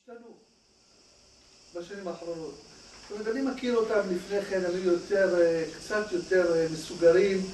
השתנו בשנים האחרונות. זאת אומרת, אני מכיר אותם לפני כן, היו קצת יותר מסוגרים,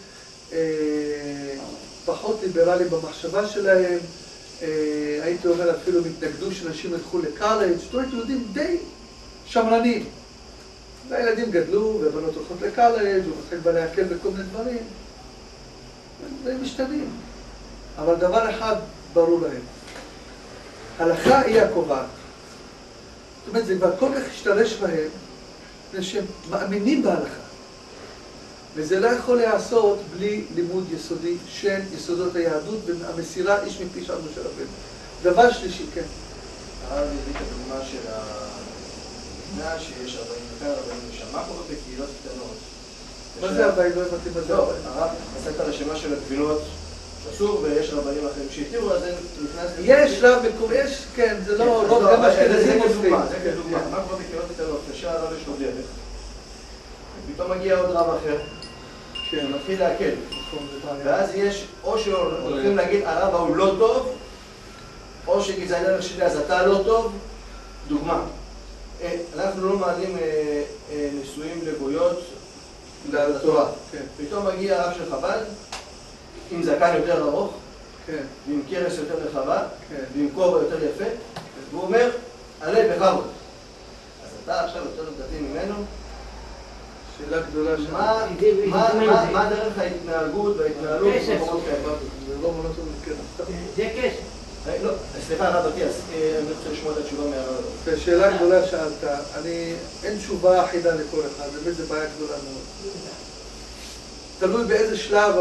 פחות ליברליים במחשבה שלהם, הייתי אומר אפילו מתנגדו שאנשים ילכו לקולג', זאת אומרת, יהודים די שמרנים. והילדים גדלו, והבנות הולכות לקולג', הוא מתחיל בה להקל בכל מיני דברים. והם משתנים. אבל דבר אחד ברור להם. הלכה היא הקובעת. זאת אומרת, זה כבר כל כך השתרש בהם, מפני שהם מאמינים בהלכה. וזה לא יכול להיעשות בלי לימוד יסודי של יסודות היהדות והמסירה איש מפי של משה רבנו. דבר שלישי, כן. הרב הביא את הדוגמה של המדינה שיש 40 לשם. מה קורה בקהילות קטנות? מה זה 40? לא הבנתי מה זה 40. הרב עשה את הרשימה של הגבינות שאסור ויש רבנים אחרים שהתירו, אז זה נכנס... יש רב מקום, יש, כן, זה לא... זה כדוגמה. מה קורה בקהילות קטנות? כשהרב יש לו דרך. ופתאום מגיע עוד רב אחר. שמתחיל להקל. ואז יש, או שהולכים להגיד הרב ההוא לא טוב, או שגזעני דרך שלי אז אתה לא טוב. דוגמה, אנחנו לא מעלים נישואים לגויות לתורה. פתאום מגיע הרב של חב"ד עם זקן יותר ארוך, ועם קרס יותר רחבה, ועם כובע יותר יפה, והוא אומר, עלה בכבוד. אז אתה עכשיו יותר דתי ממנו? שאלה גדולה שם. מה דרך ההתנהגות וההתנהלות? זה לא מונוטון מכן. זה כסף. לא, סליחה הרב אטיאס, אני רוצה לשמוע את התשובה מהרב. שאלה גדולה שאלת, אין תשובה אחידה לכל אחד, באמת זו בעיה גדולה מאוד. תלוי באיזה שלב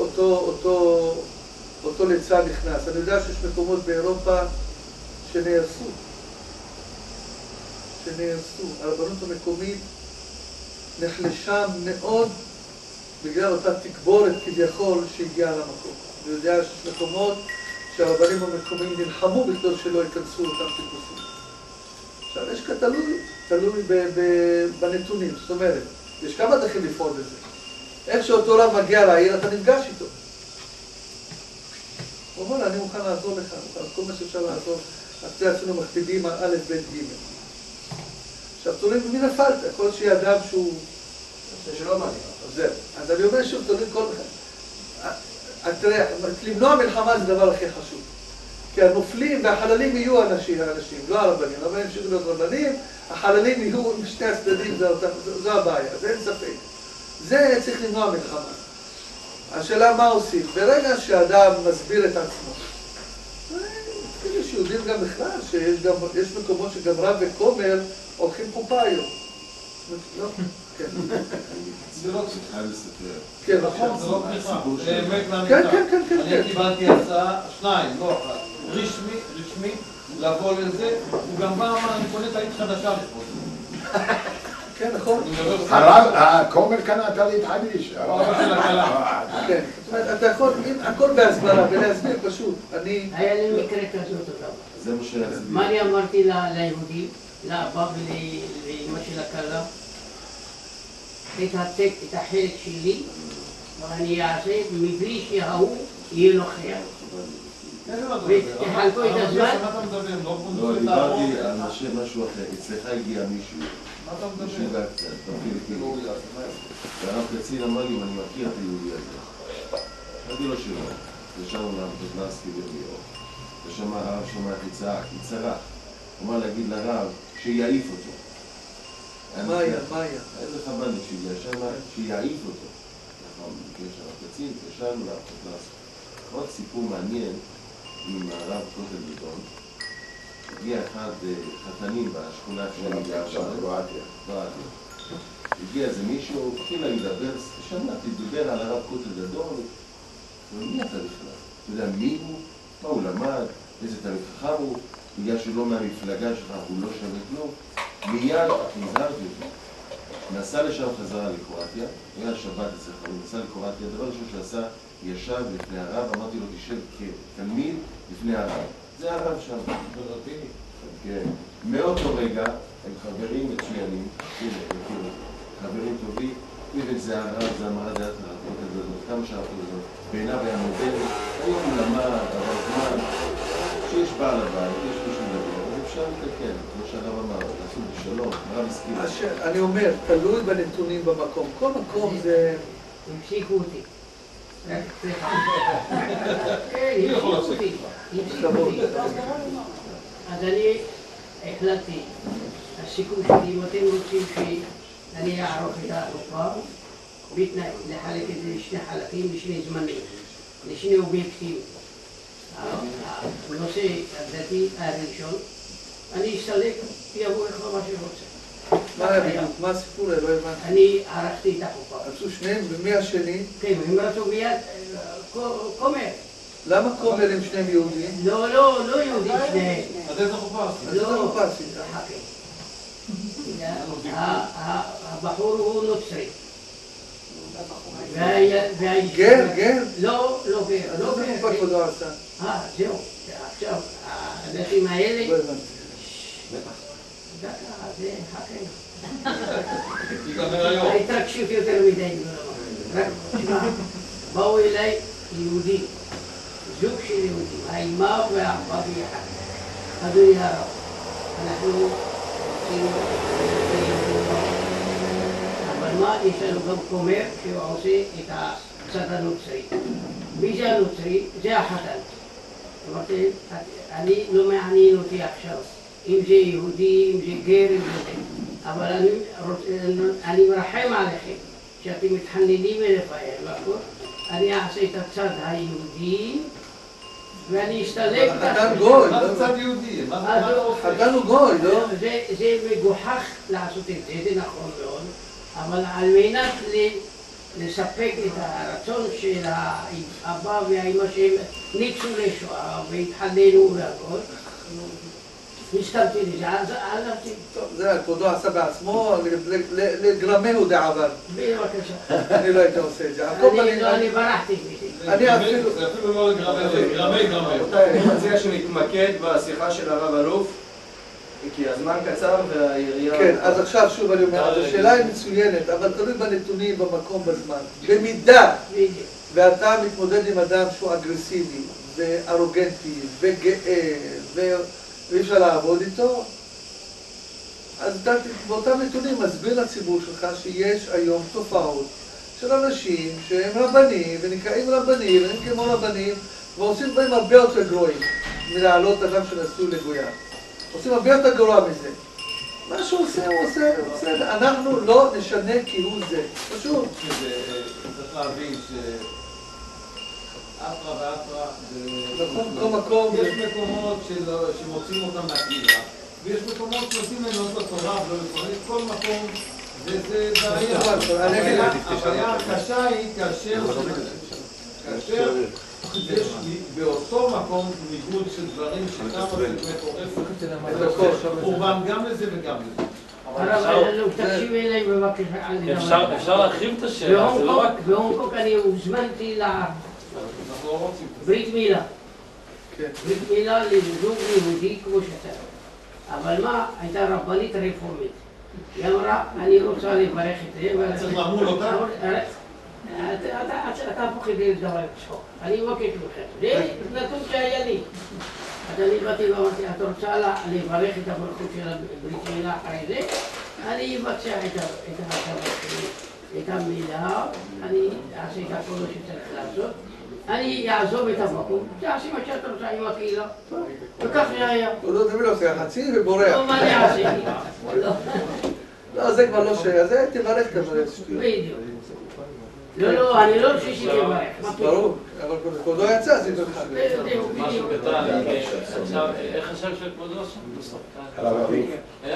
אותו ליצן נכנס. אני יודע שיש מקומות באירופה שנהרסו. הרבנות המקומית נחלשה מאוד בגלל אותה תקבורת כביכול שהגיעה למקום. אני יודע שיש מקומות שהרבנים המקומיים נלחמו בכלל שלא ייכנסו אותם טיפוסים. עכשיו, יש תלוי בנתונים, זאת אומרת, יש כמה דרכים לפעול בזה. איך שאותו רב מגיע לעיר, אתה נפגש איתו. הוא אומר, אני מוכן לעזור לך, כל מה שאפשר לעזור, אז עשינו מכתיבים על א', ב', ג'. עכשיו, תלוי במי נפלת, כל שיהיה אדם שהוא... זה שלא מעניין. זהו. אז אני אומר שוב, תלוי כל... תראה, למנוע מלחמה זה דבר הכי חשוב. כי הנופלים והחללים יהיו אנשים, לא הרבנים. הרבנים ימשיכו להיות רבנים, החללים יהיו משני הצדדים, זו הבעיה, זה אין ספק. זה צריך למנוע מלחמה. השאלה מה עושים? ברגע שאדם מסביר את עצמו, יש יהודים גם בכלל, שיש מקומות שגם רב וכומר הולכים חופה היום. לא? כן. זה לא צריכה לספר. כן, נכון, זה לא פריחה. זה אמת מהמיטה. כן. אני קיבלתי הצעה, 2, לא 1. רשמי, לבוא לזה, הוא גם בא, אמר, אני קונה טלית חדשה לכבוד. כן, נכון. הכומר קנה טלית חדיש. כן, זאת אומרת, אתה יכול, הכל בהסברה, ולהסביר פשוט. היה לי מקרה כזאת אותם. זה מה שרציתי. מה אני אמרתי ליהודים, לאבא ולאמא של הכלה? תתעתק את החלק שלי, ואני אעשה מבלי שההוא יהיה לו חייב. ותחלקו את הזמן. לא, דיברתי על משהו אחר. אצלך הגיע מישהו. מישהו קצת, תפיל. והרב קצין אמר לי, ואני מכיר את היהודי הזה. אמרתי לו שלא. ישבנו לאמפטנסקי במיור. ושם הרב שומע כי צרח. הוא אמר להגיד לרב שיעיף אותו. מה היה? איזה חב"דניק שהגיע שם, שיעיף אותו. יש הרב קצין, ישבנו לאמפטנסקי. עוד סיפור מעניין עם הרב קוטל ביטון. הגיע אחד חתנים בשכונה שאני גר שם, קרואטיה. הגיע איזה מישהו, התחילה לדבר, שמעתי, דיבר על הרב קוטל גדול, ומי אתה בכלל? אתה יודע מי הוא? מה הוא למד? איזה תלמיד חכם הוא? בגלל שהוא לא מהמפלגה שלך, הוא לא שווה כלום. מיד נזהרתי אותו. נסע לשם חזרה לקרואטיה, היה שבת אצלך, הוא נסע לקרואטיה, הדבר ראשון שעשה, ישב לפני הרב, אמרתי לו, תשב כתלמיד לפני הרב. זה הרב שם. ברבי. כן. מאותו רגע הם חברים מצוינים, חברים טובים, זה הרב, זה אמרה דעת הרבות הזאת, כמה שעות הזאת, בעיניו היה מודל, היום הוא למד, אבל זמן, שיש בעל הבית, יש מישהו לדבר, אז אפשר לתקן, כמו שהרב אמר, לעשות בשלום, הרב הסכים. אני אומר, תלוי בנתונים במקום. כל מקום זה... המשיכו אותי. רק סליחה. כן, המשיכו אותי. אז אני החלטתי, הסיכום שלי, אם אתם רוצים שאני אערוך את התופעה, בתנאי לחלק את זה לשני חלקים, לשני זמנים, לשני אובייקטיבים. הנושא הדתי הראשון, אני אסתלק, יבוא לך מה שרוצה. מה היה בדיוק? מה הסיפור? לא הבנתי. אני ערכתי את החופה. עשו שניהם, ומי השני? כן, הם רצו ביד כומר. למה כומר הם שניהם יהודים? לא יהודים שניהם. אז איזה חופה עשית? אז זה חופה עשית. הבחור הוא נוצרי. גר, גר? לא גר. אז איזה חופה כבודו עשה? זהו. עכשיו, האנשים האלה... לא הבנתי. דקה, זה חכה. ייגמר היום. ההתרגשות יותר מדי. רק תשמע, באו אליי יהודים, זוג של יהודים, האמא והאבא ביחד. אדוני הרב, אנחנו רוצים... אבל מה, יש לנו גם כומר שהוא עושה את הצד הנוצרי. מי זה הנוצרי? זה החתן. אמרתי, אני לא מעניין אותי עכשיו. אם זה יהודי, אם זה גר, אם זה זה. אבל אני מרחם עליכם, שאתם מתחננים אליי, אני אעשה את הצד היהודי, ואני אסתלק את חתן גוי, מה זה צד יהודי? חתן הוא גוי, לא? זה מגוחך לעשות את זה, זה נכון מאוד, אבל על מנת לספק את הרצון של האבא והאמא שהם ניצולי שואה והתחננו והכל, הסכמתי לזה, אז הלכתי. טוב, זה כבודו עשה בעצמו, לגרמהו דעבר. בבקשה. אני לא הייתי עושה את זה. אני ברחתי מזה. אני אפילו... זה אפילו לא גרמי. רבותיי, אני מציע שנתמקד בשיחה של הרב אלוף, כי הזמן קצר והיריעה... כן, אז עכשיו שוב אני אומר, השאלה היא מצוינת, אבל תלוי בנתונים, במקום, בזמן. במידה ואתה מתמודד עם אדם שהוא אגרסיבי וארוגנטי וגאה ואי אפשר לעבוד איתו, אז אתה באותם נתונים מסביר לציבור שלך שיש היום תופעות של אנשים שהם רבנים ונקראים רבנים והם כמו רבנים ועושים דברים הרבה יותר גרועים מלהעלות אדם שנשוי לגויה. עושים הרבה יותר גרוע מזה. מה שהוא עושה, הוא עושה, בסדר. אנחנו לא נשנה כי הוא זה. פשוט. צריך להבין אטרה ואטרה, נכון, כל מקום. יש מקומות שמוצאים אותם מהקהילה, ויש מקומות שעושים להם מאוד בתורה ולא לפעמים, כל מקום זה בעיה. הבעיה הקשה היא כאשר יש באותו מקום ניגוד של דברים שכמה זה מטורף, חורבן גם לזה וגם לזה. תקשיב אליי בבקשה. אפשר להרחיב את השאלה, זה לא רק... בהונג קונג אני הוזמנתי ברית מילה. ברית מילה לזוג יהודי כמו שאתה. אבל מה, הייתה רבנית רפורמית. היא אמרה, אני רוצה לברך את זה. צריך לעמול אותה? אתה פוחד לדבר צחוק. אני מבקש לכם. זה נתון שהיה לי. אז אני באתי ואמרתי, את רוצה לברך את הברכות של ברית מילה אחרי זה? אני אבצע את המילה, אני אעשה את הכל שצריך לעשות. אני אעזוב את המקום, תעשי מה שאת רוצה עם הקהילה. וכך זה היה. הוא לא תמיד עושה חצי ובורח. לא, מה אני אעשה? לא, זה כבר לא שהיה, זה תברך את הברך. בדיוק. לא, אני לא חושב שתברך. ברור, אבל כבודו יצא, זה ברך. משהו קטן, עכשיו, איך השם של כבודו שם? הרב אביב.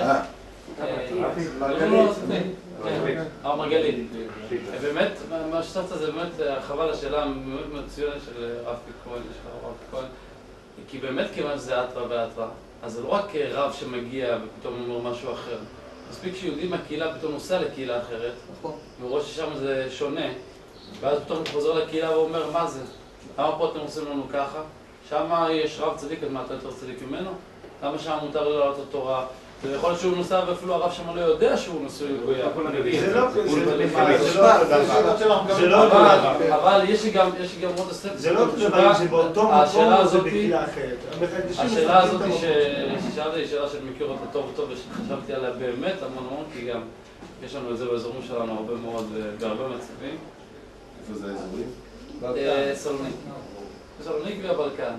הרב מרגלית. באמת, מה שצפת זה באמת הרחבה לשאלה מאוד מצוינת של רב כהן, כי באמת כיוון שזה אטרה ואטרה, אז זה לא רק רב שמגיע ופתאום אומר משהו אחר. מספיק שיהודי מהקהילה פתאום נוסע לקהילה אחרת, והוא רואה ששם זה שונה, ואז פתאום הוא חוזר לקהילה ואומר, מה זה? למה פה אתם עושים לנו ככה? שם יש רב צדיק, אז מה אתה יותר צדיק ממנו? למה שם מותר לו לעלות לתורה? זה יכול להיות שהוא נוסע ואפילו הרב שם לא יודע שהוא נשוי לגויה. אבל יש לי גם עוד אספקט. זה לא דבר שבאותו מקום זה בקהילה אחרת. השאלה הזאת ששאלת היא שאלה שאני מכיר אותה טוב וטוב וחשבתי עליה באמת המון כי גם יש לנו את זה באזורים שלנו הרבה מאוד בהרבה מצבים. איפה זה האזורים? סלוניקי והבלקן.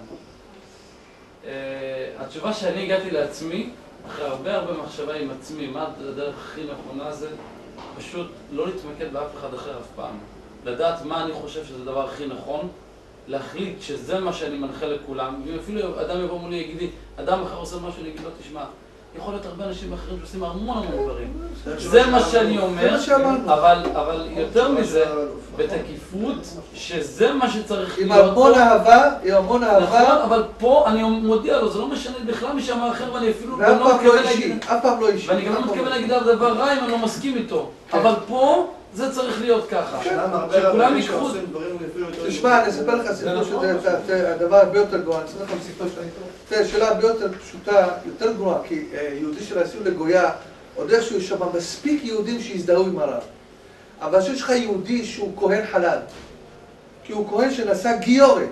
התשובה שאני הגעתי לעצמי, אחרי הרבה מחשבה עם עצמי, מה הדרך הכי נכונה זה פשוט לא להתמקד באף אחד אחר אף פעם. לדעת מה אני חושב שזה הדבר הכי נכון, להחליט שזה מה שאני מנחה לכולם, ואם אפילו אדם יבוא מולי יגיד לי, אדם אחר עושה משהו, אני אגיד לו, תשמע, יכול להיות הרבה אנשים אחרים שעושים המון דברים. זה מה שאני אומר, אבל יותר מזה, בתקיפות, שזה מה שצריך להיות. עם המון אהבה, נכון, אבל פה אני מודיע לו, זה לא משנה בכלל משם אחר, ואני אפילו לא מתכוון להגיד, אף פעם לא אישי. ואני גם לא מתכוון להגיד על דבר רע אם אני לא מסכים איתו. אבל פה זה צריך להיות ככה. שכולם ייקחו... תשמע, אני אספר לך סיפור שזה הדבר הרבה יותר גרוע, אני אספר לך סיפור שאני... שאלה הרבה יותר פשוטה, יותר גרועה, כי יהודי שנעשו לגויה, עוד איכשהו יש שם מספיק יהודים שהזדהו עם הרב. אבל שיש לך יהודי שהוא כהן חלל, כי הוא כהן שנעשה גיורת.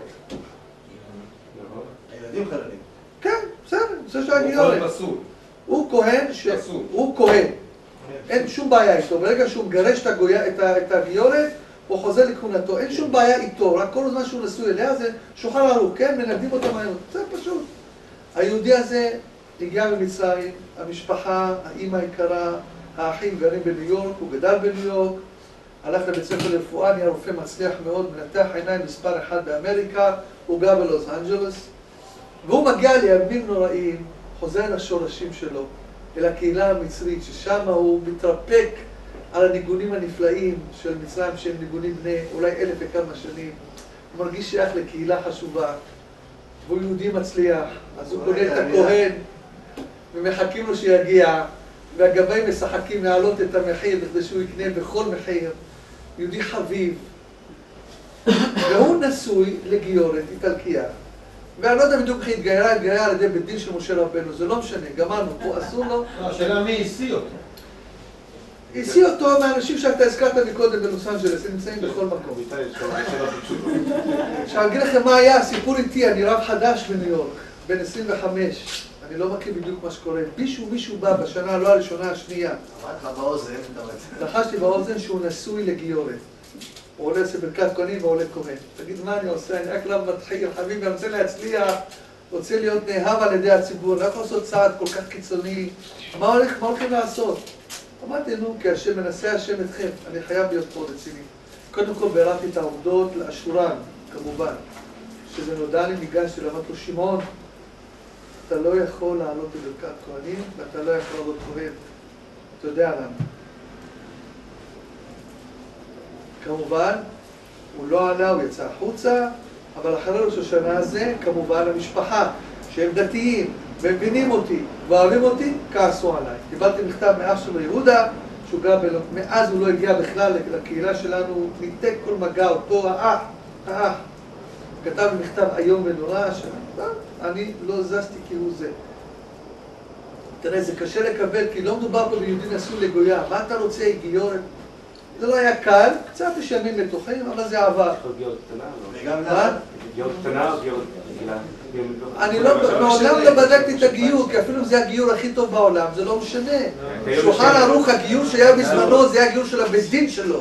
הילדים חללים. כן, בסדר, זה שהיה גיורת. הוא כהן הוא כהן. אין שום בעיה איתו, ברגע שהוא מגרש את הגיורת, הוא חוזר לכהונתו, אין שום בעיה איתו, רק כל הזמן שהוא נשוי אליה זה שולחן ערוך, כן? מנגדים אותו מהר, זה פשוט. היהודי הזה הגיע ממצרים, המשפחה, האמא היקרה, האחים גרים בניו יורק, הוא גדל בניו יורק, הלך לבית ספר לרפואה, נהיה רופא מצליח מאוד, מנתח עיניים מספר 1 באמריקה, הוא גר בלוס אנג'לס, והוא מגיע לימים נוראים, חוזר לשורשים שלו, אל הקהילה המצרית, ששם הוא מתרפק על הניגונים הנפלאים של מצרים, שהם ניגונים בני אולי 1000 וכמה שנים. הוא מרגיש שייך לקהילה חשובה, והוא יהודי מצליח, אז הוא קונה את הכהן, ומחכים לו שיגיע, והגבאים משחקים להעלות את המחיר, כדי שהוא יקנה בכל מחיר. יהודי חביב. והוא נשוי לגיורת איטלקיה. ואני לא יודע בדיוק איך התגיירה על ידי בית דין של משה רבנו, זה לא משנה, גמרנו, פה אסור לו. השאלה מי השיא אותו? השיא אותו מהאנשים שאתה הזכרת מקודם בלוס אנג'לס, הם נמצאים בכל מקום. עכשיו אני אגיד לכם מה היה, הסיפור איתי, אני רב חדש בניו יורק, בן 25, אני לא מכיר בדיוק מה שקורה. מישהו בא בשנה, לא הראשונה, השנייה. אמרת לך באוזן, לחשתי באוזן שהוא נשוי לגיורת. הוא עולה לברכת כהנים ועולה כהן. תגיד, מה אני עושה? אני רק רב מתחיל, חביבי, אני רוצה להצליח, רוצה להיות נאהב על ידי הציבור, אני לא יכול לעשות צעד כל כך קיצוני. מה הולכים לעשות? אמרתי, נו, כי השם מנסה השם אתכם, אני חייב להיות פה רציני. קודם כל ביררתי את העובדות לאשורן, כמובן. שזה נודע לי, ניגשתי, אמרתי לו, שמעון, אתה לא יכול לעלות לברכת כהנים, ואתה לא יכול לעלות כהן. אתה יודע למה. כמובן, הוא לא עלה, הוא יצא החוצה, אבל אחרי ראש השנה הזה, כמובן המשפחה, שהם דתיים, ומבינים אותי, ואוהבים אותי, כעסו עליי. קיבלתי מכתב מאח שלו יהודה, שהוא גר מאז הוא לא הגיע בכלל לקהילה שלנו, ניתק כל מגע, אותו האח. כתב מכתב איום ונורא, אני לא זזתי כאילו זה. תראה, זה קשה לקבל, כי לא מדובר פה ביהודי נשוי לגויה. מה אתה רוצה, גיורת? זה לא היה קל, קצת יש ימים מתוחים, אבל זה עבר. גיור קטנה או גיור רגילה? אני מעולם לא בדקתי את הגיור, כי אפילו אם זה הגיור הכי טוב בעולם, זה לא משנה. שולחן ערוך, הגיור שהיה בזמנו, זה היה הגיור של הבית דין שלו.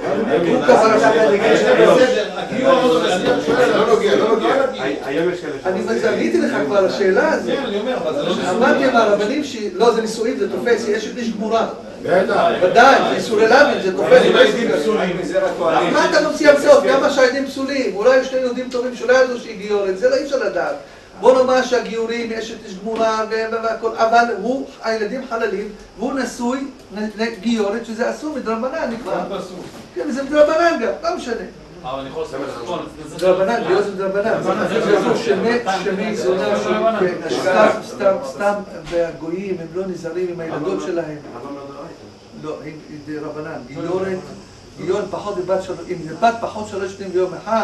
אני עניתי לך כבר על השאלה הזאת. אמרתי עם הרבנים לא, זה נישואים, זה תופס, יש איש גמורה. ודאי, זה איסורי לוין, זה תופס. מה אתה מוציא המצאות? כמה שהעדים פסולים? אולי יש שני יהודים טובים שלא ידעו שהיא גיורת, זה לא אי אפשר לדעת. בוא נאמר שהגיורים יש את איש גמורה והכל, אבל הילדים חללים, והוא נשוי לגיורת שזה אסור מדרבנן, נקרא. כן, זה מדרבנן גם, לא משנה. אבל אני יכול לספר לך פה, דרבנן, גיור זה מדרבנן. זה שמי זונה סתם והגויים, הם לא נזהרים עם הילדות שלהם. לא, זה רבנן, גיורת פחות מבת 3, אם זה בת פחות 3 שנים ביום אחד,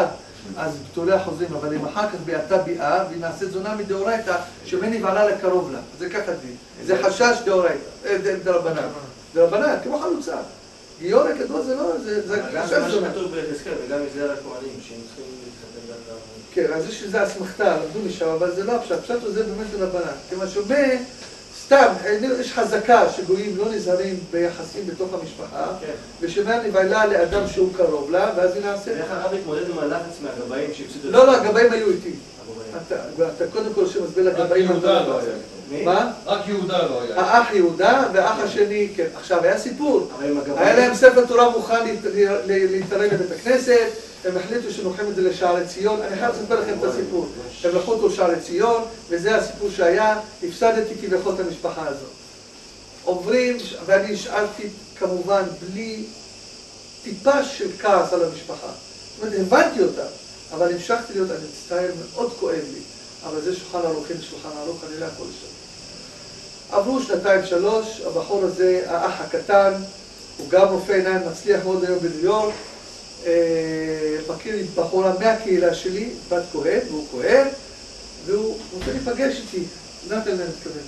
אז בתולי החוזרים, אבל אם אחר כך ביאתה ביאה, והיא נעשית זונה מדאורייתא, שמא נבעלה לקרוב לה. זה ככה דין. זה חשש דאורייתא, דרבנן. דרבנן, כמו חלוצה. גיור הקדוש זה לא, זה חשש זונה. גם מה שכתוב בחזקאל, וגם מזרע הכהנים, שהם צריכים להתחתן גם ל... כן, אז יש שזה אסמכתה, למדו משם, אבל זה לא הפשט. הפשט זה באמת דרבנן. כיוון שאומר, סתם, יש חזקה שגויים לא נזהרים ביחסים בתוך המשפחה, ושמא נבעלה לאדם שהוא קרוב לה, ואז היא נעשית. ואיך הרב התמודד עם הלחץ מהגבאים שהפסידו... לא, הגבאים היו איתי. אתה קודם כל שמסביר לגבאים... רק יהודה לא היה. מה? רק יהודה לא היה. האח יהודה והאח השני, כן. עכשיו, היה סיפור. היה להם ספר תורה מוכן להתערב בבית הכנסת, הם החליטו שנוחים את זה לשערי ציון. אני חייב לספר לכם את הסיפור. הם לקחו אותו לשערי ציון, וזה הסיפור שהיה, הפסדתי כביכול את המשפחה הזאת. עוברים, ואני השארתי כמובן בלי טיפה של כעס על המשפחה. זאת אומרת, הבנתי אותה, אבל המשכתי להיות, אני מצטער, מאוד כואב לי. אבל זה שולחן ערוך, הנה שולחן ערוך, אני לא יכול לשאול. עברו 2-3, הבחור הזה, האח הקטן, הוא גם רופא עיניים, מצליח מאוד היום בניו יורק, מכיר עם בחורה מהקהילה שלי, בת כהן, והוא כהן, והוא רוצה להיפגש איתי, נתן להם מתכוון.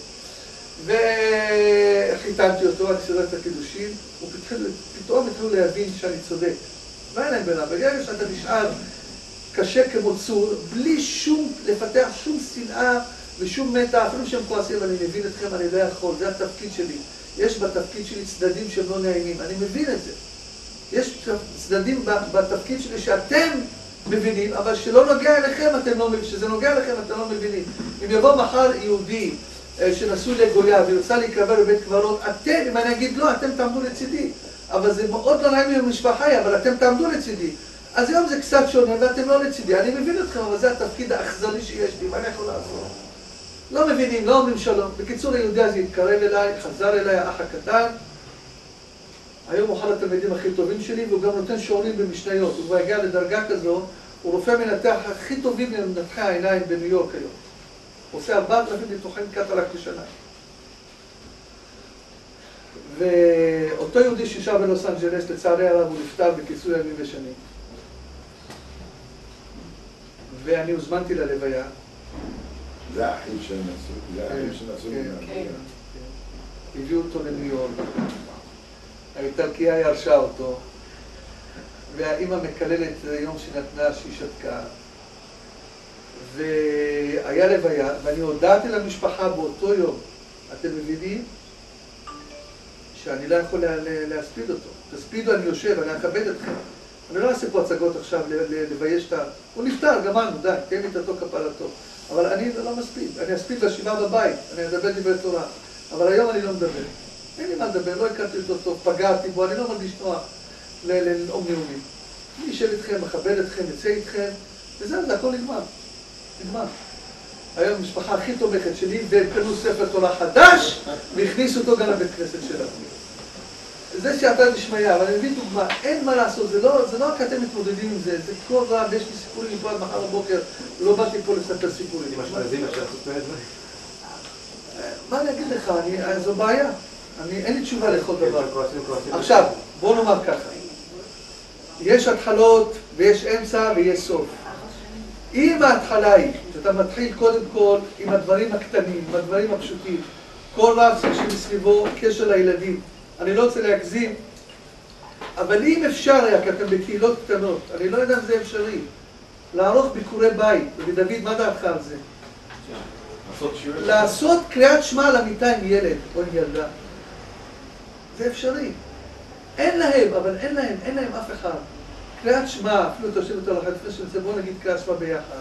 וחיתנתי אותו, אני סידר את הקידושים, ופתאום התחילו להבין שאני צודק. מה אין להם בינה? בגלל שאתה נשאר קשה כמו צור, בלי שום, לפתח שום שנאה ושום מתח, אפילו שהם כועסים, אני מבין אתכם, אני לא יכול, זה התפקיד שלי. יש בתפקיד שלי צדדים שהם לא נעימים, אני מבין את זה. יש צדדים בתפקיד שלי שאתם מבינים, אבל שלא נוגע אליכם, אתם לא מבינים, שזה נוגע אליכם, אתם לא מבינים. אם יבוא מחר יהודי שנשוי לגויה וירצה להיקבר בבית קברות, אתם, אם אני אגיד לא, אתם תעמדו לצידי. אבל זה מאוד לא נעים עם המשפחה, אבל אתם תעמדו לצידי. אז היום זה קצת שונה ואתם לא לצידי. אני מבין אתכם, אבל זה התפקיד האכזרי שיש לי, מה אני יכול לעשות? לא מבינים, לא אומרים שלום. בקיצור, היהודי הזה התקרב אליי, חזר אליי, האח הקטן. היום הוא אחד התלמידים הכי טובים שלי, והוא גם נותן שיעורים במשניות. הוא כבר הגיע לדרגה כזו, הוא רופא מנתח הכי טובים ממנתחי העיניים בניו יורק היום. הוא עושה 4,000 ניתוחים קטרקט בשנה. ואותו יהודי ששב בלוס אנג'לס, לצערי הרב, הוא נפטר בכיסוי ימים ושנים. ואני הוזמנתי ללוויה. זה האחים שנעשו, זה האחים שנעשו במהלך. הביאו אותו לניו יורק. האיטלקייה ירשה אותו, והאימא מקללת יום שנתנה שהיא שתקה. והיה לוויה, ואני הודעתי למשפחה באותו יום, אתם מבינים? שאני לא יכול להספיד אותו. תספידו, אני יושב, אני אכבד אתכם. אני לא אעשה פה הצגות עכשיו לבייש את ה... הוא נפטר, גמרנו, די, תהיה מיתתו כפלתו. אבל אני לא מספיד, אני אספיד בשבעה בבית, אני אדבר דברי תורה. אבל היום אני לא מדבר. אין לי מה לדבר, לא הכרתי אותו טוב, פגעתי בו, אני לא מרגיש נוח לנאום נאומים. אני אשב איתכם, מכבד אתכם, יצא איתכם, וזהו, זה הכל נגמר. נגמר. היום המשפחה הכי תומכת שלי, והם קנו ספר תורה חדש, והכניסו אותו גם לבית כנסת שלנו. זה שאתה נשמע, אבל אני מביא דוגמה, אין מה לעשות, זה לא רק אתם מתמודדים עם זה, זה כל רב, יש לי סיפורים פה עד מחר בבוקר, לא באתי פה לספר סיפורים. עם אשכנזים אפשר לעשות את זה? מה אני אגיד לך, זו בעיה, אין לי תשובה לכל דבר. עכשיו, בוא נאמר ככה, יש התחלות ויש אמצע ויש סוף. אם ההתחלה היא, שאתה מתחיל קודם כל עם הדברים הקטנים, עם הדברים הפשוטים, כל רב צריך שמסביבו קשר לילדים. אני לא רוצה להגזים, אבל אם אפשר היה, כי אתם בקהילות קטנות, אני לא יודע אם זה אפשרי, לערוך ביקורי בית, ודוד, מה דעתך על זה? לעשות קריאת שמע על המיטה עם ילד או עם ילדה. זה אפשרי. אין להם, אבל אין להם אף אחד. קריאת שמע, אפילו תושב אותו לחד, לפני שנצא, בואו נגיד קריאת שמע ביחד.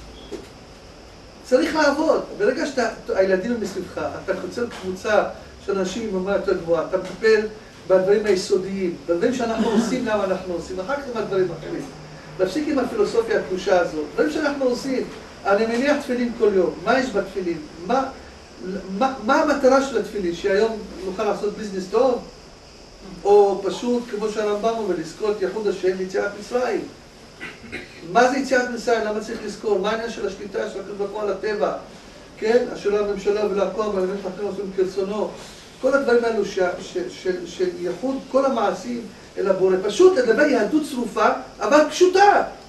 צריך לעבוד. ברגע שהילדים הם מסביבך, אתה יוצר קבוצה של אנשים עם רמה יותר גבוהה, אתה מטפל בדברים היסודיים, בדברים שאנחנו עושים, למה אנחנו עושים, אחר כך עם הדברים אחרים. להפסיק עם הפילוסופיה הקדושה הזאת. דברים שאנחנו עושים, אני מניח תפילין כל יום. מה יש בתפילין? מה המטרה של התפילין? שהיום נוכל לעשות ביזנס טוב? או פשוט, כמו שהרמב"ם אומר, לזכור את ייחוד השם ויציאת מצרים. מה זה יציאת מצרים? למה צריך לזכור? מה העניין של השליטה של הקדוש ברוך הוא על הטבע? כן? השאלה הממשלה ולעקוב, והאמת אחרים עושים כרצונו. כל הדברים האלו של ייחוד כל המעשים אל הבורא. פשוט לדבר יהדות צרופה, אבל פשוטה.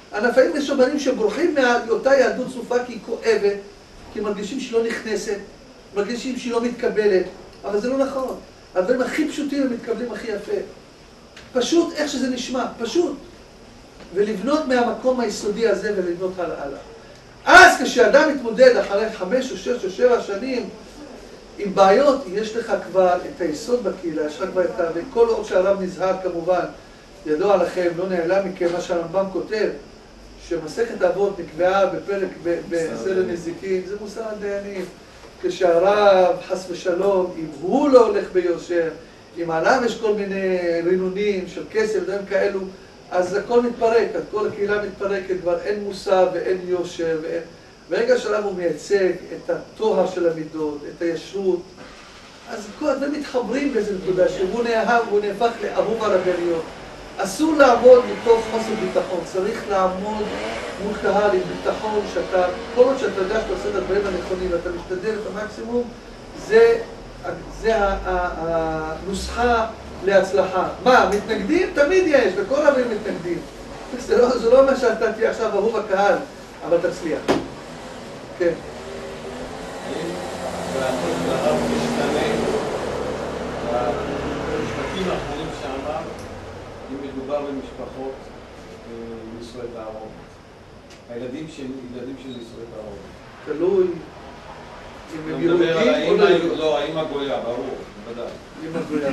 לפעמים יש רבנים שבורחים מאותה יהדות צרופה כי היא כואבת, כי מרגישים שהיא לא נכנסת, מרגישים שהיא לא מתקבלת, אבל זה לא נכון. הדברים הכי פשוטים הם מתקבלים הכי יפה. פשוט איך שזה נשמע, פשוט. ולבנות מהמקום היסודי הזה ולבנות הלאה. אז כשאדם מתמודד אחרי 5 או 6 או 7 שנים עם בעיות, יש לך כבר את היסוד בקהילה, יש לך כבר את ה... וכל עוד שהרב נזהר כמובן, ידוע לכם, לא נעלם מכם מה שהרמב"ם כותב, שמסכת אבות נקבעה בפרק בסדר נזיקין, זה מוסר הדיינים. כשהרב חס ושלום, אם הוא לא הולך ביושר, אם עליו יש כל מיני רינונים של כסף ודברים כאלו, אז הכל מתפרק, כל הקהילה מתפרקת, כבר אין מוסר ואין יושר, ברגע שהרב הוא מייצג את התואר של המידות, את הישרות, אז כל הדברים מתחברים באיזו נקודה, שהוא נאהב, הוא נהפך לאהוב על הבריאות. אסור לעמוד מתוך חוסר ביטחון, צריך לעמוד מול קהל עם ביטחון, שאתה, כל עוד שאתה יודע שאתה עושה את הדברים הנכונים ואתה משתדל את המקסימום, זה הנוסחה להצלחה. מה, מתנגדים? תמיד יש, וכל הרבים מתנגדים. זה לא מה שאתה תהיה עכשיו אהוב הקהל, אבל תצליח. כן. האם דעתו של הרב משתנה במשפטים האחרונים שאמר, אם מדובר במשפחות נישואי תערובת? הילדים של נישואי תערובת. תלוי אם הם יהודים או לא יהודים. לא, האמא גויה, ברור, בוודאי. אמא גויה.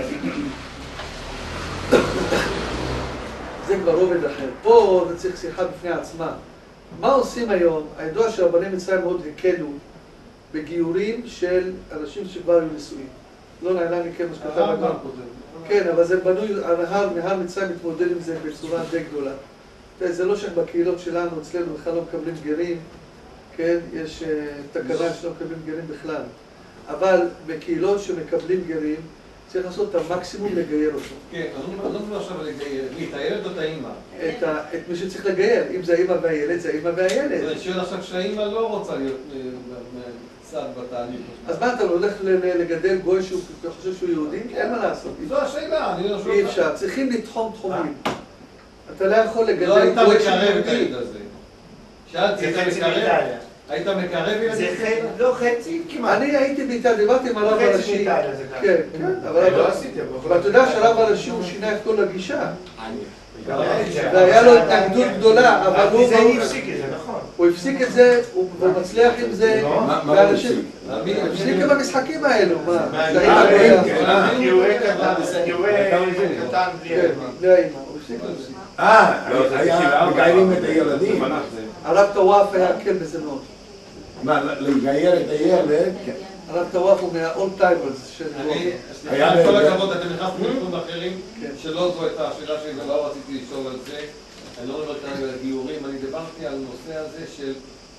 זה כבר רובד אחר. פה זה צריך שיחה בפני עצמה. מה עושים היום? הידוע שהרבני מצרים מאוד הקלו בגיורים של אנשים שכבר היו נשואים. לא נעלם מכם מה שכתב הגמרא. כן, אבל זה בנוי, נהר מצרים מתמודד עם זה בצורה די גדולה. זה לא שבקהילות שלנו, אצלנו בכלל לא מקבלים גרים, כן? יש תקנה שלא מקבלים גרים בכלל. אבל בקהילות שמקבלים גרים, צריך לעשות את המקסימום לגייר אותו. כן, אז לא מדבר עכשיו לגייר, את הילד או את האמא? את מי שצריך לגייר. אם זה האמא והילד, זה האמא והילד. אני שואל עכשיו שהאמא לא רוצה להיות צד בתהליך. אז מה, אתה הולך לגדל גוי שהוא חושב שהוא יהודי? אין מה לעשות. זו השאלה, אני לא שואל. אי אפשר, צריכים לתחום תחומים. אתה לא יכול לגדל לא היית גוי שהוא מקרב את יהודי. הילד הזה. שאלתי, היית מקרב? היית מקרב ילדים? זה לא חצי כמעט. אני הייתי באיטליה, דיברתי עם הרב הראשי. חצי מאיטליה זה ככה. כן, כן, אבל לא עשיתם. אתה יודע שהרב הראשי הוא שינה את כל הגישה. והיה והיה לו התנגדות גדולה, אבל זה הפסיק את זה, נכון. הוא הפסיק את זה, הוא מצליח עם זה, מה הוא ואנשים... הפסיק? הפסיק עם המשחקים האלו, מה? זה כן, היה כן, גיורי קטן בלי כן, זה האמא, הוא הפסיק עם זה. היה מגיירים את הילדים. הרב טוואף היה כן בזה מאוד. מה, לגייר את הילד? הרב טוואף הוא מהאולד טיימרס של... סליחה, עם כל הכבוד, אתם נכנסתם לתחום אחרים, כן. שלא זו הייתה השאלה שלי ולא רציתי לשאול על זה. אני לא מדבר כרגע על גיורים, אני דיברתי על הנושא הזה של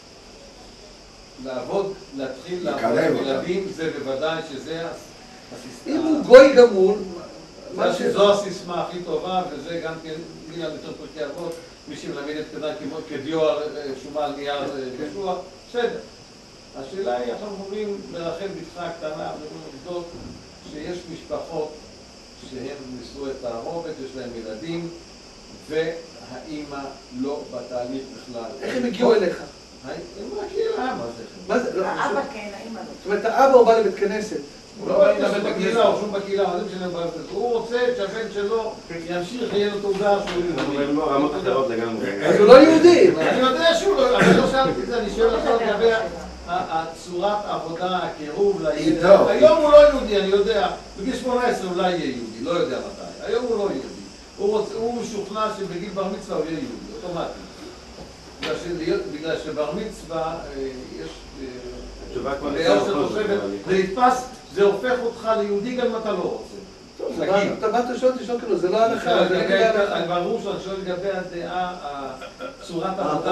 לעבוד, להתחיל לעבוד עם ילדים, זה בוודאי שזה הסיסמה. אם הוא גוי גמול, זו הסיסמה הכי טובה, וזה גם כן, מן יותר פרקי אבות, מי שמלמד את קדן כדיו שומה על נייר בשוע, בסדר. השאלה היא, אנחנו אומרים ברחל בתך הקטנה, עובדות שיש משפחות שהן נישואי תערובת, יש להם ילדים, והאימא לא בתהליך בכלל. איך הם הגיעו אליך? הם מהקהילה, מה זה? האבא כן, האמא לא. זאת אומרת, האבא הוא בא לבית כנסת. הוא לא בא לבית הקהילה, הוא שום בקהילה, מה זה משנה בית כנסת? הוא רוצה שהבן שלו ימשיך, יהיה לו תעודה שהוא יהודי. רמות אחרות לגמרי. אז הוא לא יהודי. אני יודע שהוא לא, אני לא שאלתי את זה, אני שואל עכשיו לגבי הצורת עבודה, הקירוב לילד. היום הוא לא יהודי, אני יודע, בגיל 18 אולי יהיה יהודי, לא יודע מתי. היום הוא לא יהודי. הוא משוכנע שבגיל בר מצווה הוא יהיה יהודי, אוטומטי. בגלל שבר מצווה יש... זה נתפס, זה הופך אותך ליהודי גם אם אתה לא רוצה. אתה באת לשאול כאילו, זה לא הלכה. ברור שאני שואל לגבי הדעה, צורת העבודה.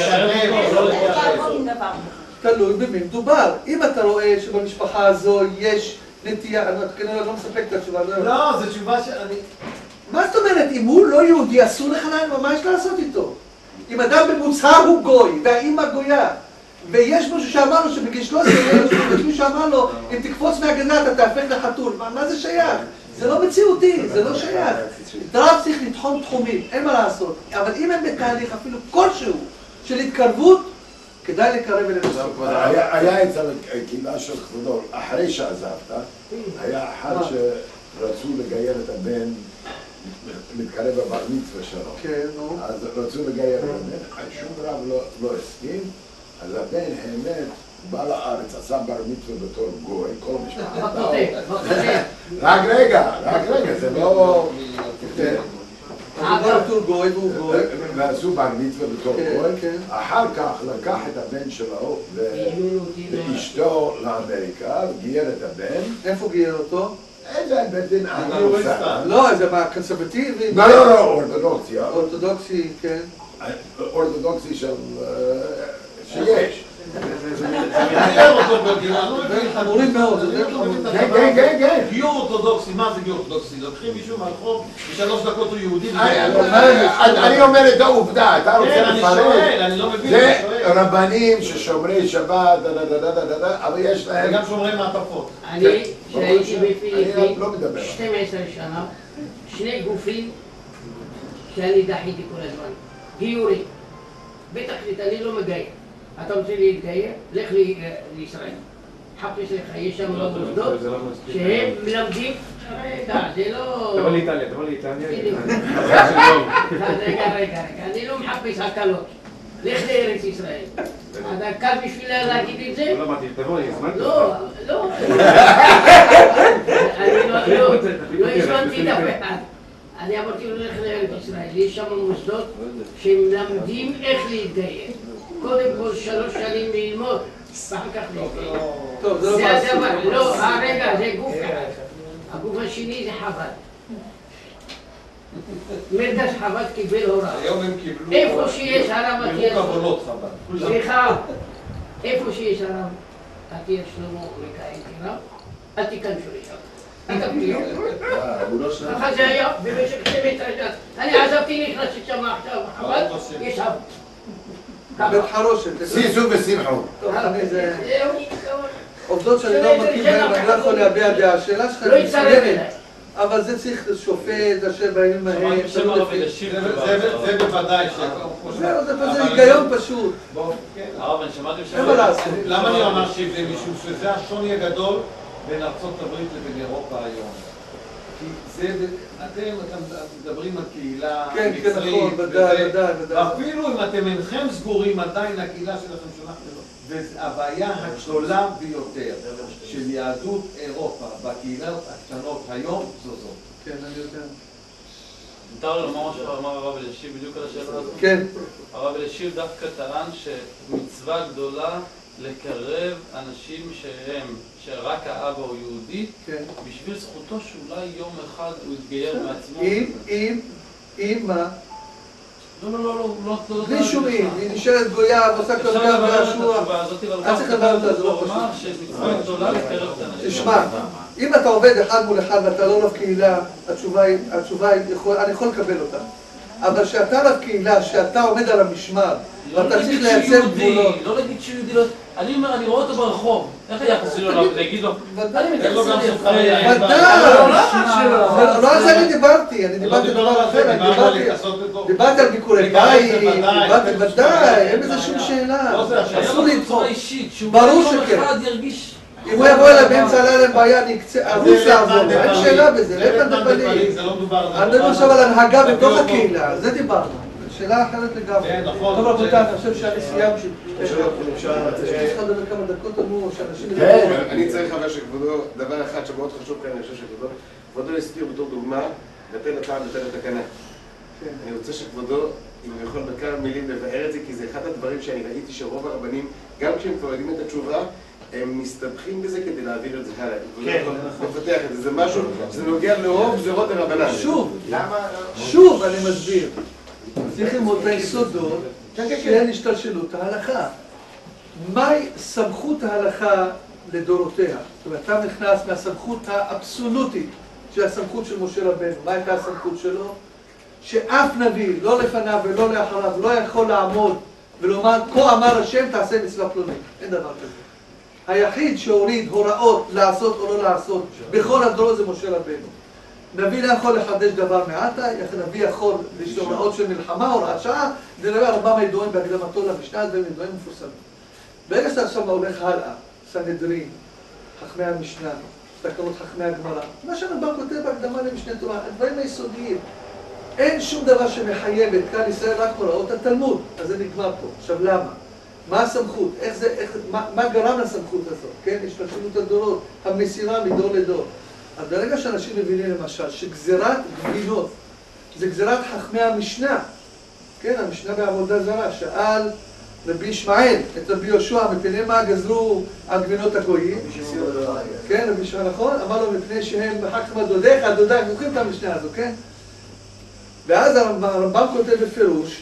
תלוי במי מדובר. אם אתה רואה שבמשפחה הזו יש נטייה, אני כנראה לא מספק את התשובה. לא, זו תשובה שאני... מה זאת אומרת? אם הוא לא יהודי, אסור לך מה יש לעשות איתו? אם אדם במוצהר הוא גוי, והאימא גויה, ויש משהו שאמר לו שבגיל 13, יש מישהו שאמר לו, אם תקפוץ מהגנה אתה תהפך לחתול, מה זה שייך? זה לא מציאותי, זה לא שייך. רב צריך לטחון תחומים, אין מה לעשות. אבל אם הם בתהליך אפילו כלשהו של התקרבות, כדאי לקרב אליהם בסוף. היה אצל הקהילה של כבודו, אחרי שעזבת, היה אחד שרצו לגייר את הבן, מתקרב בבר מצווה שלו. כן, נו. אז רצו לגייר את הבן, שום רב לא הסכים, אז הבן האמת בא לארץ, עשה בר מצווה בתור גוי, כל המשפחה. רק רגע, זה לא... בתור גוי והוא גוי. ועשו בר מצווה בתור גוי, אחר כך לקח את הבן שלו ואשתו לאמריקה, גייר את הבן. איפה גייר אותו? איזה בית דין עושה? לא, זה מה, קונסרבטיבי? לא, אורתודוקסי. אורתודוקסי, כן. אורתודוקסי שיש. חמורים מאוד, זה כן. גיור אורתודוקסי, מה זה גיור אורתודוקסי? לוקחים מישהו מהרחוב, בשלוש דקות הוא יהודי. אני אומר את העובדה, אתה רוצה אני לפרט. שואל, אני לא מבין. זה רבנים ששומרי שבת, אבל יש להם... גם שומרי מעטפות. אני, שהייתי בפיליפין, אני לא מדבר. 12 שנה, שני גופים שאני דחיתי כל הזמן. גיורים. בתכלית, אני לא מגייר. אתה רוצה להתגייר? לך לישראל. חפש לך, יש שם מוסדות שהם מלמדים, רגע, זה לא... תבוא לאיטליה. רגע, אני לא מחפש הקלות. לך לארץ ישראל. אתה קל בשביל להגיד את זה? לא אמרתי, תבוא, הזמנתי. לא. אני לא הזמנתי את אף אחד. אני אמרתי לו לך לארץ ישראל. יש שם מוסדות שמלמדים איך להתגייר. קודם כל 3 שנים ללמוד, ואחר כך להתגייר. טוב, זה לא זה מעשי. הדבר, לא, רגע, זה גוף אחד. הגוף השני זה חב"ד. מרכז חב"ד קיבל הוראה. היום הם קיבלו... איפה שיש הרב עטיה כוונות חב"ד. סליחה, איפה שיש הרב עטיה שלמה מכהן כרב, אל תיכנסו לשם. ככה זה היה במשך 12 שנה. אני עזבתי, נכנסתי שם עכשיו חב"ד, יש שם. בית חרושת. סיסו ושמחו. טוב, אני זה... עובדות שאני לא מכיר בהן, אני לא יכול להביע דעה. השאלה שלך לא היא יצטרף מצוינת, אליי. אבל זה צריך לשופט, אשר בימים ההם. שם הרב אלישיב. זה בוודאי זהו, זה היגיון פשוט. הרב, אני שמעתי אין מה לעשות. למה אני אומר שזה משום שזה השוני הגדול בין ארצות הברית לבין אירופה היום? כי זה, אתם מדברים על קהילה כן, מצרית, נכון, ודאי. ואפילו אם אתם אינכם סגורים, עדיין הקהילה שלכם שולחת לו. והבעיה הגדולה ביותר של יהדות אירופה בקהילות הקטנות היום זו זאת. כן, אני יודע. מותר לומר מה שאמר הרב אלישיב בדיוק על השאלה הזאת? כן. הרב אלישיב דווקא טען שמצווה גדולה לקרב אנשים שרק האבא הוא יהודי, בשביל זכותו שאולי יום אחד הוא יתגייר מעצמו. אם מה? לא. בלי שום היא נשארת גויה, ועושה כל כך והשוע. אז צריך לדעת אותה, זה לא פשוט. שמצווה גדולה לקרב את האנשים. תשמע, אם אתה עובד אחד מול אחד ואתה לא רב קהילה, התשובה היא, אני יכול לקבל אותה. אבל שאתה רב קהילה, שאתה עומד על המשמר, ואתה צריך לייצר גבולות. לא להגיד שהוא יהודי, אני אומר, אני רואה אותו ברחוב. איך היחס שלו להגיד לו? אני מתייחס אליך. לא על זה אני דיברתי דבר אחר, דיברתי על ביקורי בית, ודאי, אין בזה שום שאלה. אסור לדחוק. ברור שכן. אם הוא יבוא אליי באמצע הלילה עם בעיה, אני ארוץ לעזור, אין שאלה בזה, אין פנדפנים. אני מדבר עכשיו על הנהגה בתוך הקהילה, זה דיברנו. שאלה אחרת לגמרי. טוב רבותיי, אני חושב שאני סיימתי. יש לך לדבר כמה דקות אמרו שאנשים... אני צריך חבר שכבודו, דבר אחד שמאוד חשוב כאן, אני חושב שכבודו הזכיר בתור דוגמה, נתן לטעם ונתן לתקנה. אני רוצה שכבודו, אם הוא יכול בכמה מילים לבאר את זה, כי זה אחד הדברים שאני ראיתי שרוב הרבנים, גם כשהם כבר יודעים את התשובה, הם מסתבכים בזה כדי להעביר את זה הלאה. כן. לפתח את זה. זה משהו שזה נוגע לרוב גזירות הרבנן. שוב אני מסביר. צריך ללמוד את היסודות שאין השתלשלות ההלכה. מהי סמכות ההלכה לדורותיה? זאת אומרת, אתה נכנס מהסמכות האבסולוטית של הסמכות של משה רבנו. מה הייתה הסמכות שלו? שאף נביא, לא לפניו ולא לאחריו, לא יכול לעמוד ולומר, כה אמר השם תעשה מצווה פלונית. אין דבר כזה. היחיד שהוריד הוראות לעשות או לא לעשות בכל הדורות זה משה רבנו. נביא לא יכול לחדש דבר מעתה, נביא יכול לשלוח הוראות של מלחמה, הוראת שעה, דברי הרמב"ם הידועים בהקדמתו למשנה, דברים ידועים מפורסמים. ברגע שאתה עכשיו הולך הלאה, סנהדרין, חכמי המשנה, תקנות חכמי הגמרא, מה שהרמב"ם כותב בהקדמה למשנה תורה, הדברים היסודיים. אין שום דבר שמחייב את כלל ישראל רק הוראות התלמוד, אז זה נגמר פה. עכשיו למה? מה הסמכות? מה גרם לסמכות הזאת? כן? השתלשלות הדורות, המסירה מדור לדור. אז ברגע שאנשים מבינים למשל שגזירת גבינות זה גזירת חכמי המשנה, כן? המשנה בעבודה זרה, שאל רבי ישמעאל את רבי יהושע, מפני מה גזרו על גבינות הגויים? כן, רבי ישמעאל נכון? אמר לו מפני שהם אחר כך דודיך, דודיך, זוכרים את המשנה הזו, כן? ואז הרמב"ם כותב בפירוש,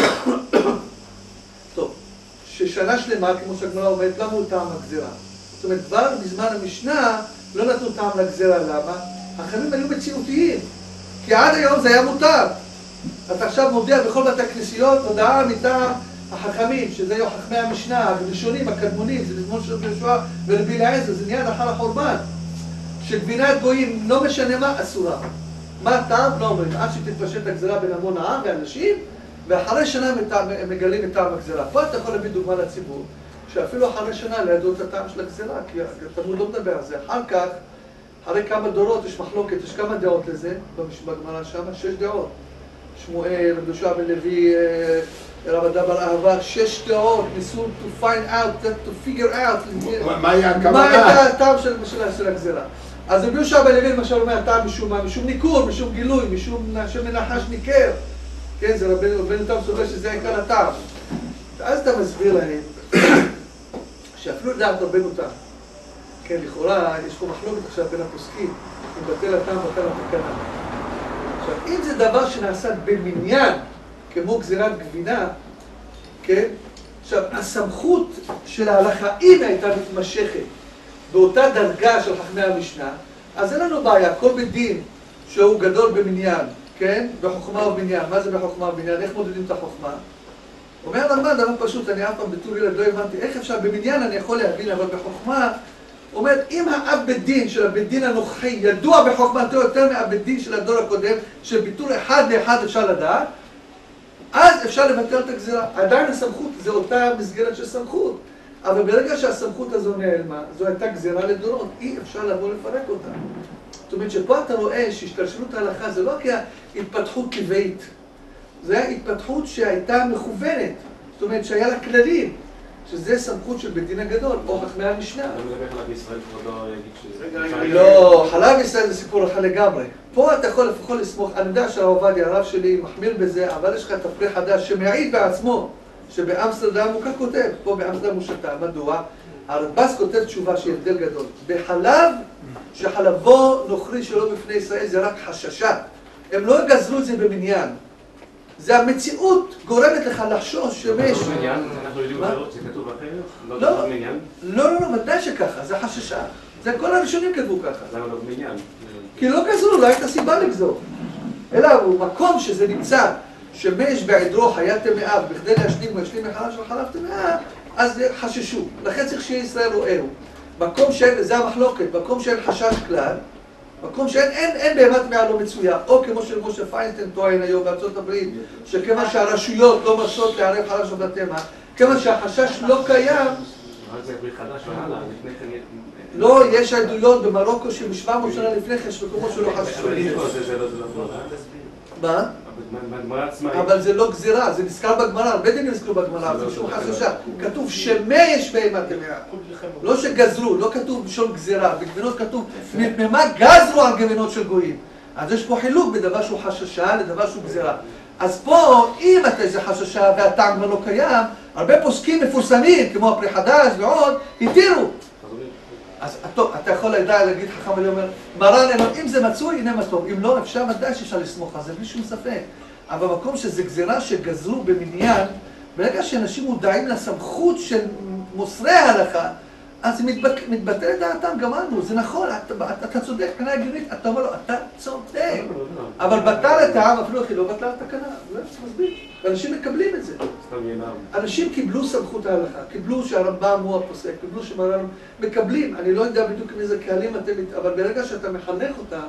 טוב, ששנה שלמה, כמו שהגמרא אומרת, למה הוא טעם הגזירה? זאת אומרת, כבר בזמן המשנה לא נתנו טעם לגזירה, למה? החכמים היו מציאותיים, כי עד היום זה היה מותר. אתה עכשיו מודיע בכל בתי הכנסיות, הודעה מטעם החכמים, שזה היו חכמי המשנה, הראשונים, הקדמונים, זה לזמון של רבי יהושע ורבי אליעזר, זה נהיה לאחר החורבן. שגבינת גויים, לא משנה מה, אסורה. מה הטעם? לא אומרים, עד שתתפשט הגזירה בין המון העם ואנשים, ואחרי שנה מגלים את טעם הגזירה. פה אתה יכול להביא דוגמה לציבור, שאפילו אחרי שנה לא ידעו את הטעם של הגזירה, כי התלמוד לא מדבר על זה. אחר כך, אחרי כמה דורות יש מחלוקת, יש כמה דעות לזה, בגמרא שם, 6 דעות. שמואל, רבי יהושע בן לוי, רב אבא בר אהבה, 6 דעות, ניסו to find out, to figure out, מה היה הכוונה? מה הייתה הטעם של הגזירה. אז רבי יהושע בן לוי למשל אומר הטעם משום מה, משום ניכור, משום גילוי, משום שמנחש ניכר. כן, זה רבנו תם סובר שזה עיקר הטעם. ואז אתה מסביר להם שאפילו לדעת רבנו תם, כן, לכאורה יש פה מחלוקת עכשיו בין הפוסקים, אם בטל הטעם בטל התקנה. עכשיו, אם זה דבר שנעשה במניין, כמו גזירת גבינה, כן? עכשיו, הסמכות של ההלכה, אם הייתה מתמשכת באותה דרגה של חכמי המשנה, אז אין לנו בעיה, כל בית דין שהוא גדול במניין, כן? בחוכמה ובניין. מה זה בחוכמה ובניין? איך מודדים את החוכמה? אומר הרמב"ם דבר פשוט, אני אף פעם בתור ילד לא הבנתי, איך אפשר במניין אני יכול להבין, אבל בחוכמה, אומר, אם האב בית דין של הבית דין הנוכחי ידוע בחוכמתו יותר מהבית דין של הדור הקודם, שביטול אחד לאחד אפשר לדעת, אז אפשר לבטל את הגזירה. עדיין הסמכות זה אותה מסגרת של סמכות. אבל ברגע שהסמכות הזו נעלמה, זו הייתה גזירה לדורות, אי אפשר לבוא לפרק אותה. זאת אומרת שפה אתה רואה שהשתלשלות ההלכה זה לא כהתפתחות טבעית, זה היה התפתחות שהייתה מכוונת. זאת אומרת שהיה לה כללים, שזה סמכות של בית דין הגדול, או חכמי המשנה. אני מדבר חלב ישראל, כבודו יגיד שזה... לא, חלב ישראל זה סיפור אחר לגמרי. פה אתה יכול לפחות לסמוך, אני יודע שהרב עובדיה, הרב שלי, מחמיר בזה, אבל יש לך תפריך חדש שמעיד בעצמו, שבאמסטרדם הוא כך כותב, פה באמסטרדם הוא שתה, מדוע? הרדב"ז כותב תשובה שהיא הבדל גדול. בחלב, שחלבו נוכרי שלא בפני ישראל, זה רק חששה. הם לא גזרו את זה במניין. זה המציאות גורמת לך לחשוש שמש... אנחנו יודעים זה כתוב אחרת? לא כתוב מניין? לא, ודאי שככה, זה חששה. זה כל הראשונים כתבו ככה. למה לא מניין? כי לא גזרו, לא הייתה סיבה לגזור. אלא הוא מקום שזה נמצא, שמש בעדרו חיית טמאה, בכדי להשלים מחלב של חלב טמאה, אז חששו. לכן צריך שיהיה ישראל רואהו. מקום שאין, זה המחלוקת, מקום שאין חשש כלל, מקום שאין בהמה טמאה לא מצויה, או כמו של משה פיינשטיין טוען היום בארצות הברית, שכיוון שהרשויות לא מרשות לערב חלב של הטמאה, כיוון שהחשש לא קיים, אבל זה ברית חדש והלאה, לפני כן... לא, יש עדויות במרוקו שב-700 שנה לפני כן, שמקומות שלא חששו. זה לא... מה? אבל זה לא גזירה, זה נזכר בגמרא, הרבה דברים נזכרו בגמרא, זה שום חששה. כתוב שמש בהמה טמאה. לא שגזרו, לא כתוב בשום גזירה, בגבינות כתוב ממה גזרו על גבינות של גויים. אז יש פה חילוק בדבר שהוא חששה לדבר שהוא גזירה. אז פה, אם אתה איזה חששה והטעם כבר לא קיים, הרבה פוסקים מפורסמים, כמו הפרי חדש ועוד, התירו. אז טוב, אתה יכול להגיד חכם ואני אומר, מרן אמר, אם זה מצוי, הנה מה טוב. אם לא, אפשר ודאי שאפשר לסמוך על זה, בלי שום ספק. אבל במקום שזה גזירה שגזרו במניין, ברגע שאנשים מודעים לסמכות של מוסרי ההלכה, אז מתבטלת דעתם, גמרנו, זה נכון, אתה צודק, תקנה הגיונית, אתה אומר לו, אתה צודק. אבל בטל את העם, אפילו אחי, לא בטל את התקנה, זה מסביר. אנשים מקבלים את זה. אנשים קיבלו סמכות ההלכה, קיבלו שהרמב"ם הוא הפוסק, קיבלו שמרן, מקבלים. אני לא יודע בדיוק מאיזה קהלים אתם, אבל ברגע שאתה מחנך אותם,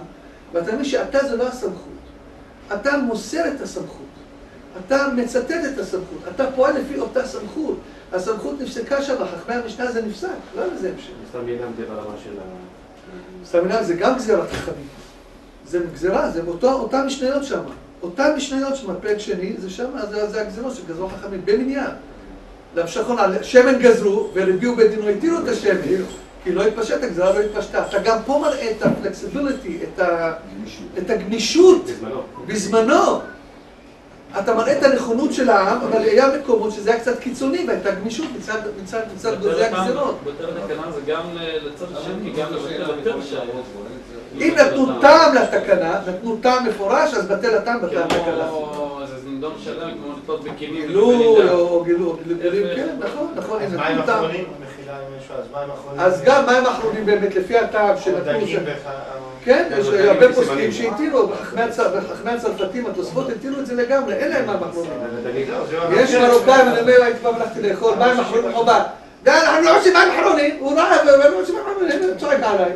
ואתה מבין שאתה זה לא הסמכות. אתה מוסר את הסמכות. אתה מצטט את הסמכות. אתה פועל לפי אותה סמכות. הסמכות נפסקה שם, חכמי המשנה זה נפסק, לא היה לזה המשך. סתם ינם זה ברמה של סתם ינם זה גם גזירת חכמים. זה גזירה, זה אותה משניות שם. אותה משניות שם, פרק שני, זה שם, זה הגזירות שגזרו חכמים במניין. להמשכון, שמן גזרו, ורביעו בדינו, התירו את השמן. כי לא התפשט, הגזירה לא התפשטה. אתה גם פה מראה את הפלקסיביליטי, את הגמישות בזמנו. אתה מראה את הנכונות של העם, אבל היה מקומות שזה היה קצת קיצוני, והייתה גמישות מצד גוזי הגזירות. בטל התקנה זה גם לצד השני, גם לבטל יותר שהיה. אם נתנו טעם לתקנה, נתנו טעם מפורש, אז בטל הטעם בטל התקנה. כמו איזה נדון שלם, כמו לתלות בכלים. גילו, כן, נכון, אז מים אחרונים? מחילה עם משהו, אז מים אחרונים? אז גם מים אחרונים באמת, לפי הטעם שנתנו... כן, יש הרבה פוסקים שהתירו, וחכמי הצרפתים, התוספות התירו את זה לגמרי, אין להם מים אחרונים. יש מרוקאים, אני אומר, הייתי כבר הלכתי לאכול, מים אחרונים חובה. אנחנו לא עושים מים אחרונים, הוא רעב, ואנחנו לא עושים מים אחרונים, הם צועק עליי.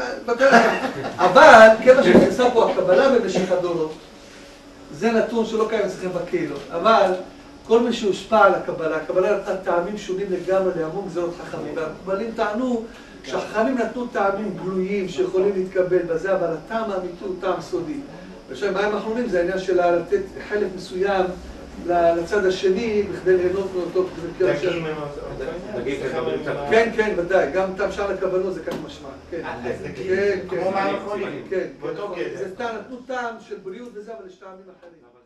אבל, כיוון שנכנסה פה הקבלה במשך הדורות, זה נתון שלא קיים אצלכם בקהילות, אבל כל מי שהושפע על הקבלה, הקבלה נתנה טעמים שונים לגמרי להמון גזירות חכמים, והמקבלים טענו שהחכמים נתנו טעמים גלויים שיכולים להתקבל בזה, אבל הטעם האמיתי הוא טעם סודי. עכשיו, מים אחרונים זה העניין של לתת חלק מסוים לצד השני, בכדי ליהנות מאותו... דגים כן, כן, ודאי, גם טעם שער לקבלות זה כך משמע. כן, כמו מים אחרונים. כן, באותו גזע. זה נתנו טעם של בריאות וזה, אבל יש טעמים אחרים.